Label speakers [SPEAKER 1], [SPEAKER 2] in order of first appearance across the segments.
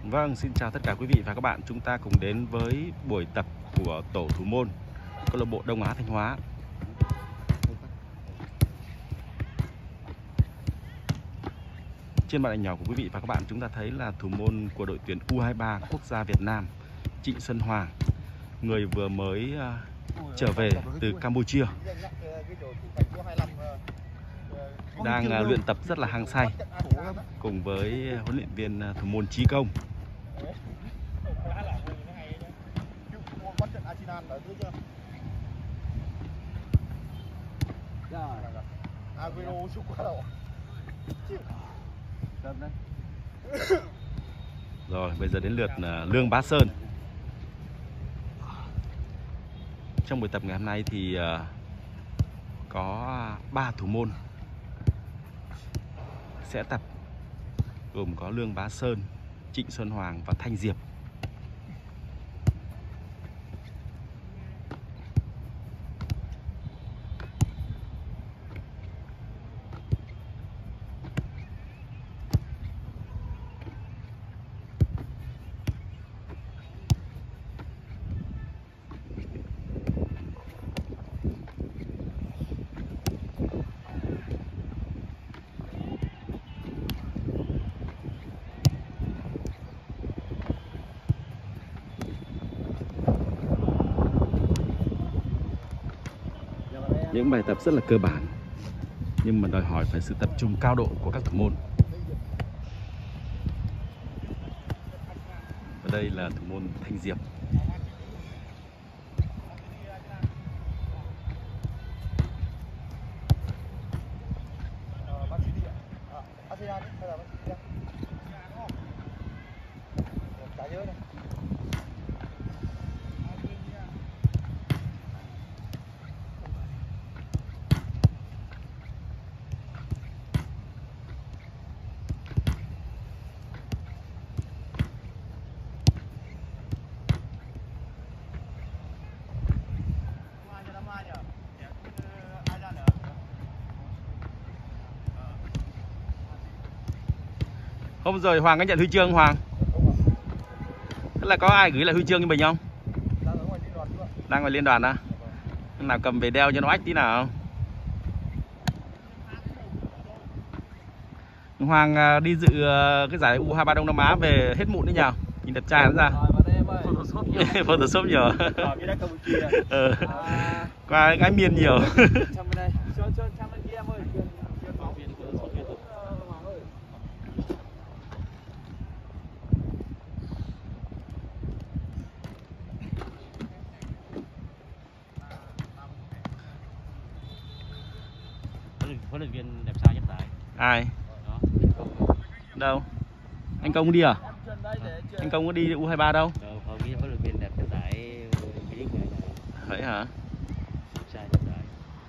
[SPEAKER 1] Vâng, xin chào tất cả quý vị và các bạn. Chúng ta cùng đến với buổi tập của tổ thủ môn câu lạc bộ Đông Á Thanh Hóa. Trên màn ảnh nhỏ của quý vị và các bạn, chúng ta thấy là thủ môn của đội tuyển U23 quốc gia Việt Nam, Trịnh Xuân Hoàng, người vừa mới trở về từ Campuchia, đang luyện tập rất là hăng say cùng với huấn luyện viên thủ môn Chí Công. Rồi bây giờ đến lượt Lương Bá Sơn. Trong buổi tập ngày hôm nay thì có 3 thủ môn sẽ tập, gồm có Lương Bá Sơn, Trịnh Xuân Hoàng và Thanh Diệp. Những bài tập rất là cơ bản nhưng mà đòi hỏi phải sự tập trung cao độ của các thủ môn. Và đây là thủ môn Thanh Diệp. Hôm rồi Hoàng có nhận huy chương Hoàng? Tức là có ai gửi lại huy chương cho mình không? Đang ngoài liên đoàn à? Nào cầm về đeo cho nó ách tí nào. Hoàng đi dự cái giải U23 Đông Nam Á về hết mụn đấy nhờ? Nhìn đẹp trai lắm ra. Photoshop nhiều. Qua gái miên nhiều.
[SPEAKER 2] Huấn luyện viên đẹp trai nhất giải.
[SPEAKER 1] Ai?
[SPEAKER 2] Đó.
[SPEAKER 1] Đâu? Anh Công đi à? Anh Công có đi U23 đâu?
[SPEAKER 2] Đâu, không nghĩ huấn luyện viên đẹp nhất giải.
[SPEAKER 1] Vậy hả?
[SPEAKER 2] Đẹp trai nhất giải.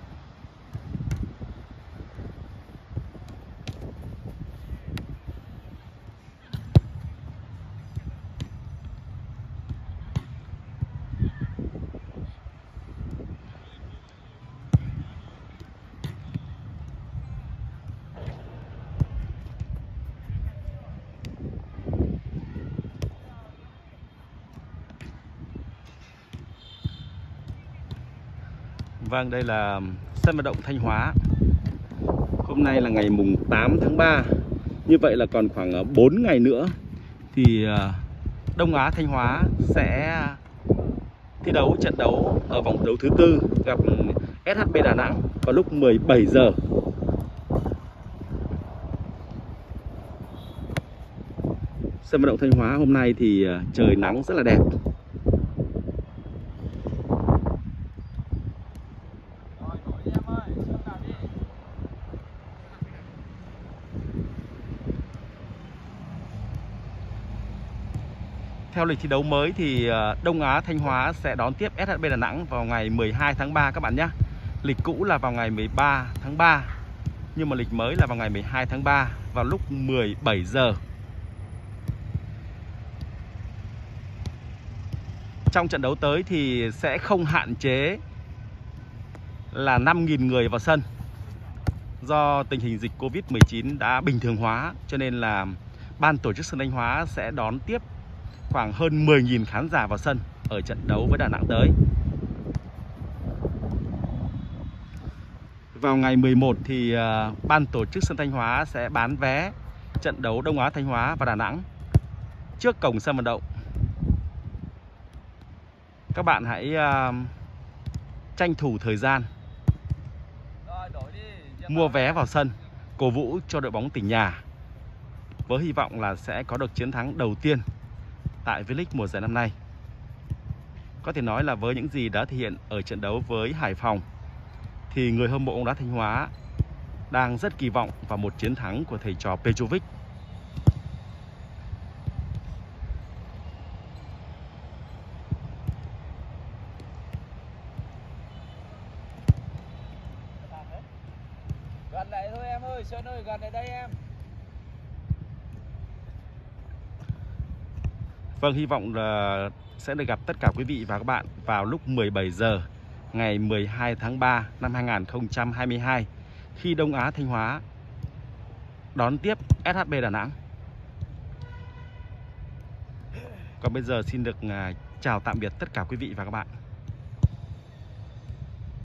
[SPEAKER 1] Vâng, đây là sân vận động Thanh Hóa. Hôm nay là ngày mùng 8 tháng 3. Như vậy là còn khoảng 4 ngày nữa thì Đông Á Thanh Hóa sẽ thi đấu trận đấu ở vòng đấu thứ tư gặp SHB Đà Nẵng vào lúc 17 giờ. Sân vận động Thanh Hóa hôm nay thì trời nắng rất là đẹp. Theo lịch thi đấu mới thì Đông Á Thanh Hóa sẽ đón tiếp SHB Đà Nẵng vào ngày 12 tháng 3 các bạn nhé. Lịch cũ là vào ngày 13 tháng 3, nhưng mà lịch mới là vào ngày 12 tháng 3 vào lúc 17 giờ. Trong trận đấu tới thì sẽ không hạn chế là 5.000 người vào sân. Do tình hình dịch Covid-19 đã bình thường hóa cho nên là ban tổ chức sân Thanh Hóa sẽ đón tiếp khoảng hơn 10.000 khán giả vào sân ở trận đấu với Đà Nẵng tới. Vào ngày 11 thì ban tổ chức sân Thanh Hóa sẽ bán vé trận đấu Đông Á Thanh Hóa và Đà Nẵng trước cổng sân vận động. Các bạn hãy tranh thủ thời gian mua vé vào sân cổ vũ cho đội bóng tỉnh nhà, với hy vọng là sẽ có được chiến thắng đầu tiên tại V-League mùa giải năm nay. Có thể nói là với những gì đã thể hiện ở trận đấu với Hải Phòng thì người hâm mộ bóng đá Thanh Hóa đang rất kỳ vọng vào một chiến thắng của thầy trò Petrovic.
[SPEAKER 3] Gần lại thôi em ơi, Sơn ơi, gần lại đây em.
[SPEAKER 1] Vâng, hy vọng là sẽ được gặp tất cả quý vị và các bạn vào lúc 17 giờ ngày 12 tháng 3 năm 2022 khi Đông Á Thanh Hóa đón tiếp SHB Đà Nẵng. Còn bây giờ xin được chào tạm biệt tất cả quý vị và các bạn.